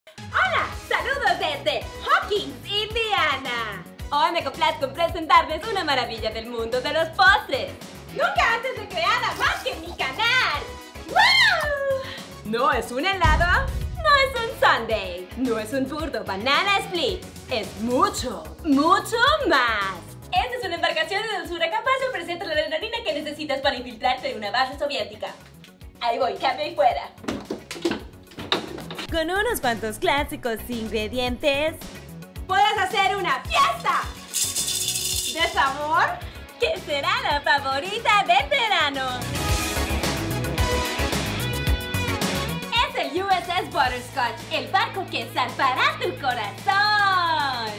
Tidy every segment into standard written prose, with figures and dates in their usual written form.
Hola, saludos desde Hawkins, Indiana. Hoy me complazco en presentarles una maravilla del mundo de los postres. Nunca antes recreada más que en mi canal. ¡Wow! No es un helado, no es un sundae, no es un burdo banana split. Es mucho, mucho más. Esta es una embarcación de dulzura capaz de ofrecerte la adrenalina que necesitas para infiltrarte en una base soviética. Ahí voy, cambio y fuera. Con unos cuantos clásicos ingredientes, puedes hacer una fiesta de sabor que será la favorita del verano. Es el USS Butterscotch, el barco que salvará tu corazón.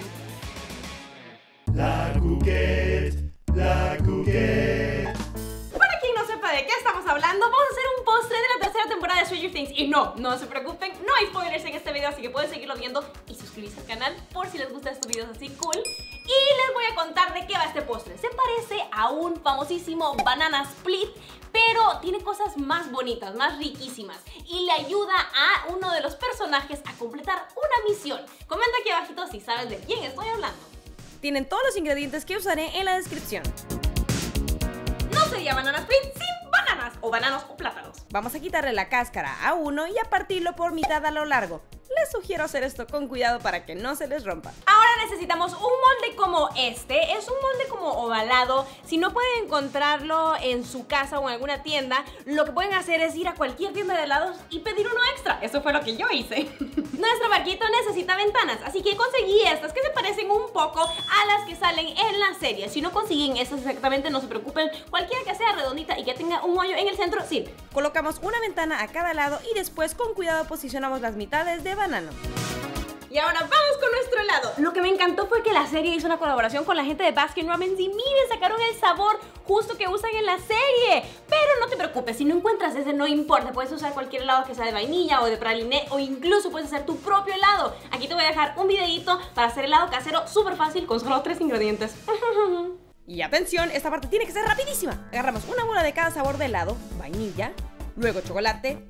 La Coquette, la Coquette. Para quien no sepa de qué estamos hablando, vamos a hacer un postre de la tercera temporada de Stranger Things. Y no se preocupen, no hay spoilers en este video, así que pueden seguirlo viendo y suscribirse al canal por si les gustan estos videos así cool. Y les voy a contar de qué va este postre. Se parece a un famosísimo banana split, pero tiene cosas más bonitas, más riquísimas, y le ayuda a uno de los personajes a completar una misión. Comenta aquí abajito si sabes de quién estoy hablando. Tienen todos los ingredientes que usaré en la descripción. No sería banana split sin bananas, o bananos o plátanos. Vamos a quitarle la cáscara a uno y a partirlo por mitad a lo largo. Les sugiero hacer esto con cuidado para que no se les rompa. Ahora necesitamos un molde como este. Es un molde como ovalado. Si no pueden encontrarlo en su casa o en alguna tienda, lo que pueden hacer es ir a cualquier tienda de helados y pedir uno extra. Eso fue lo que yo hice. Nuestro barquito necesita ventanas, así que conseguí estas que se parecen un poco a las que salen en la serie. Si no consiguen estas exactamente, no se preocupen. Cualquiera que sea redondita y que tenga un hoyo en el centro sirve. Colocamos una ventana a cada lado y después con cuidado posicionamos las mitades de banano. Y ahora vamos con nuestro helado. Lo que me encantó fue que la serie hizo una colaboración con la gente de Baskin Robbins y miren, sacaron el sabor justo que usan en la serie. Pero no te preocupes, si no encuentras ese no importa, puedes usar cualquier helado que sea de vainilla o de praliné, o incluso puedes hacer tu propio helado. Aquí te voy a dejar un videito para hacer helado casero súper fácil con solo 3 ingredientes. Y atención, esta parte tiene que ser rapidísima. Agarramos una bola de cada sabor de helado, vainilla, luego chocolate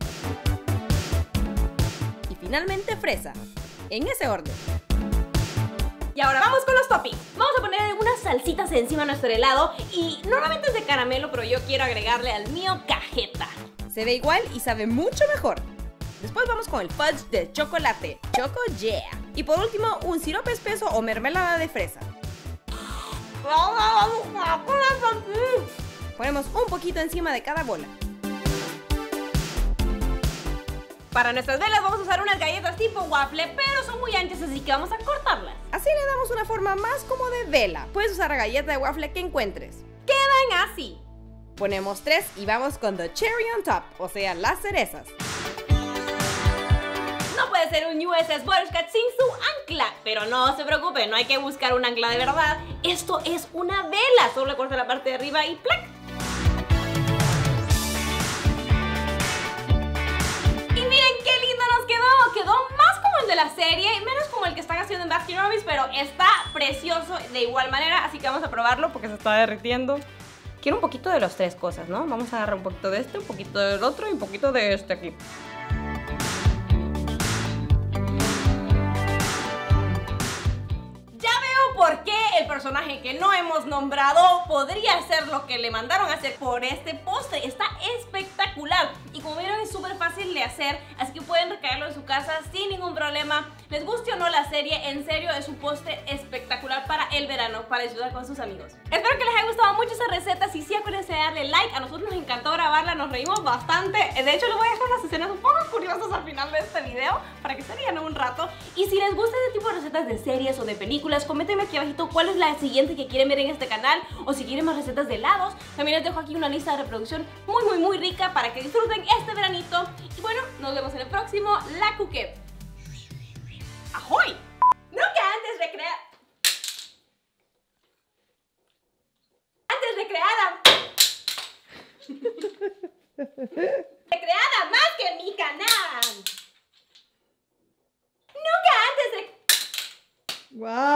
y finalmente fresa. En ese orden. Y ahora vamos con los toppings. Vamos a poner unas salsitas encima de nuestro helado. Y normalmente es de caramelo, pero yo quiero agregarle al mío cajeta. Se ve igual y sabe mucho mejor. Después vamos con el fudge de chocolate, Choco Yeah. Y por último, un sirope espeso o mermelada de fresa. Ponemos un poquito encima de cada bola. Para nuestras velas vamos a usar unas galletas tipo waffle, pero son muy anchas, así que vamos a cortarlas. Así le damos una forma más como de vela. Puedes usar la galleta de waffle que encuentres. Quedan así. Ponemos 3 y vamos con the cherry on top, o sea, las cerezas. No puede ser un USS Butterscotch sin su ancla, pero no se preocupe, no hay que buscar un ancla de verdad. Esto es una vela, solo le corta la parte de arriba y ¡plac! Quedó más como el de la serie, menos como el que están haciendo en Baskin Robbins, pero está precioso de igual manera, así que vamos a probarlo porque se está derritiendo. Quiero un poquito de las 3 cosas, ¿no? Vamos a agarrar un poquito de este, un poquito del otro y un poquito de este aquí. Ya veo por qué el personaje que no hemos nombrado podría hacer lo que le mandaron a hacer por este postre. Está espectacular y como vieron es súper fácil de hacer, así que pueden recaerlo en su casa sin ningún problema. Les guste o no la serie, en serio es un postre espectacular para el verano, para disfrutar con sus amigos. Espero que les haya gustado mucho esa receta. Si sí, acuérdense de darle like. A nosotros nos encantó grabarla, nos reímos bastante. De hecho les voy a dejar unas escenas un poco curiosas al final de este video para que se rían un rato. Y si les gusta este tipo de recetas de series o de películas, coméntenme aquí abajito cuál es la siguiente que quieren ver en este canal, o si quieren más recetas de helados. También les dejo aquí una lista de reproducción muy rica para que disfruten este veranito. Y bueno, nos vemos en el próximo La Coquette. ¡Ahoy! Nunca antes recreada más que en mi canal. Nunca antes ¡Wow!